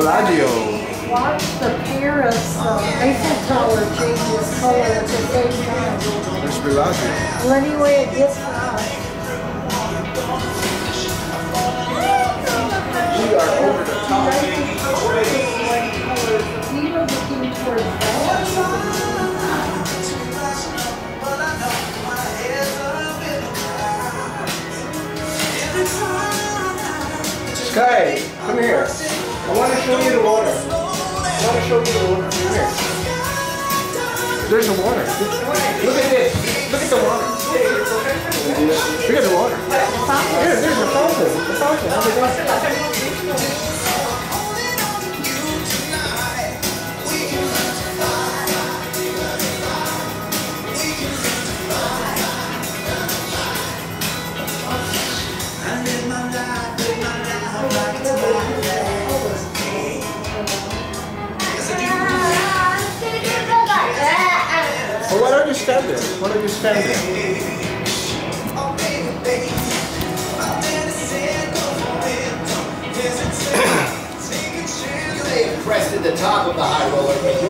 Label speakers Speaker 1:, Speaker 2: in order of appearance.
Speaker 1: Belagio.
Speaker 2: Watch the Paris Eiffel Tower change its color at the same time.
Speaker 1: There's Belagio.
Speaker 2: Well, anyway, it gets to us.
Speaker 1: We are over the top.
Speaker 2: We were looking towards that.
Speaker 1: Sky, come here. I want to show you the water. Come here. There's the water. Look at this. Look at the water. Look at the water. Here, there's the fountain. The fountain. How did well, why don't you stand there? Why don't you stand there?
Speaker 3: They pressed at the top of the high